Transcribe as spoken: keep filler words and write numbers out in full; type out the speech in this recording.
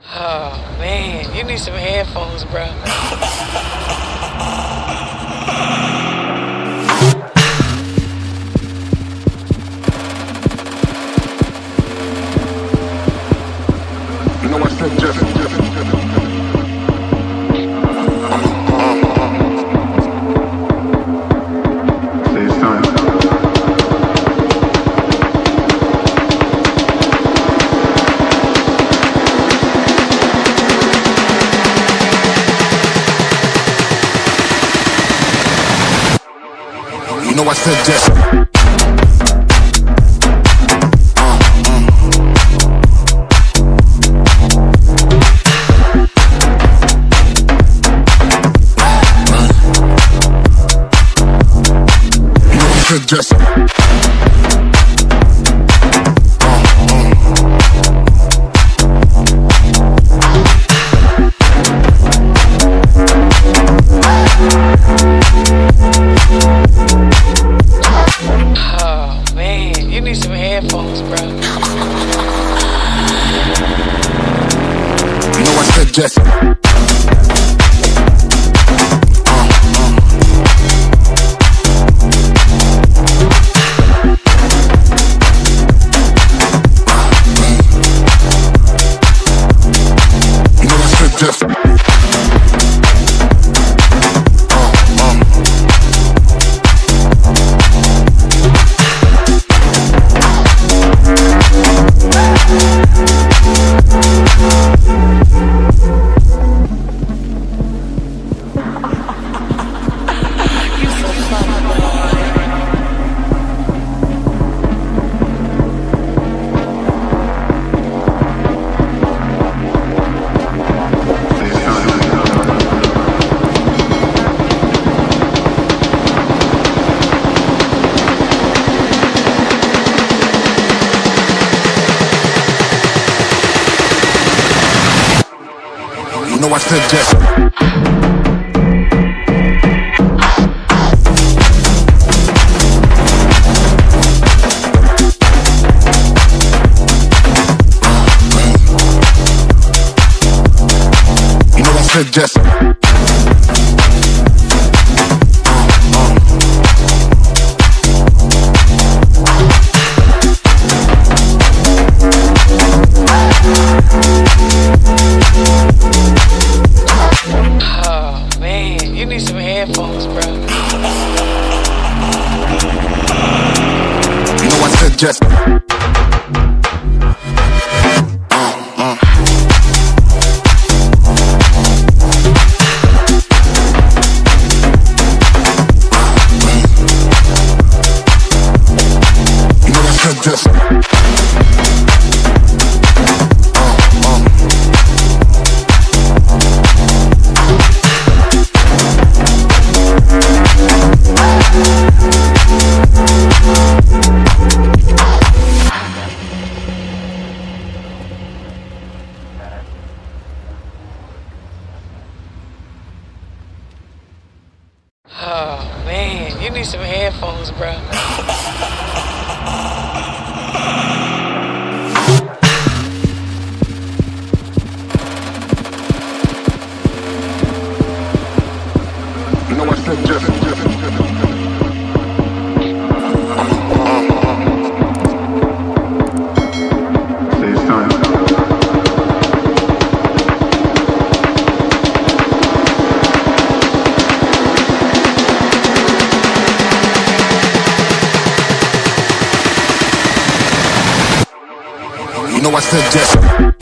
Oh man, you need some headphones, bro. You know I said just, just, just, just. You know I said just. Just oh man, you need some headphones, bro. You know I said just. Just uh, uh. You so fun, You know I said just. You know I said just. oh man, you need some headphones, bro. You know I said just. Just oh man, you need some headphones, bro. You know I said just, just, just, just. Say it's time. You know I said just.